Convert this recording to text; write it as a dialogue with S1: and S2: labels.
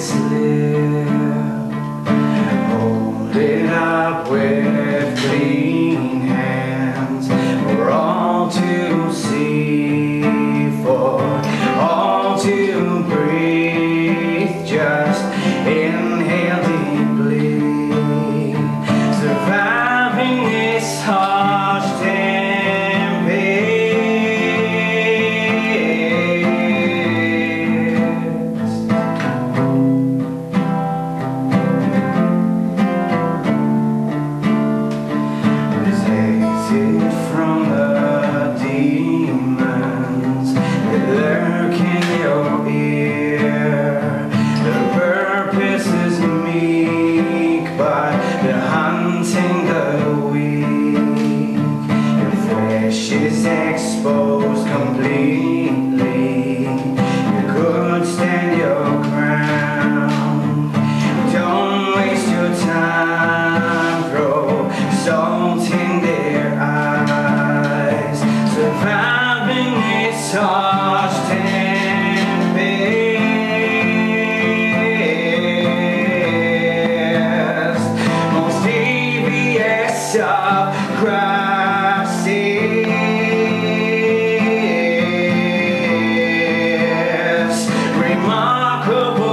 S1: this lip, hold it up with clean hands for all to see, for all to breathe. Just inhale deeply, surviving this harsh from the demons that lurk in your ear. The purpose is meek, but they're hunting the weak. Your flesh is exposed completely. You could stand your ground. Don't waste your time, throw salt in their eyes, surviving this harsh tempest. Most devious of crises, remarkable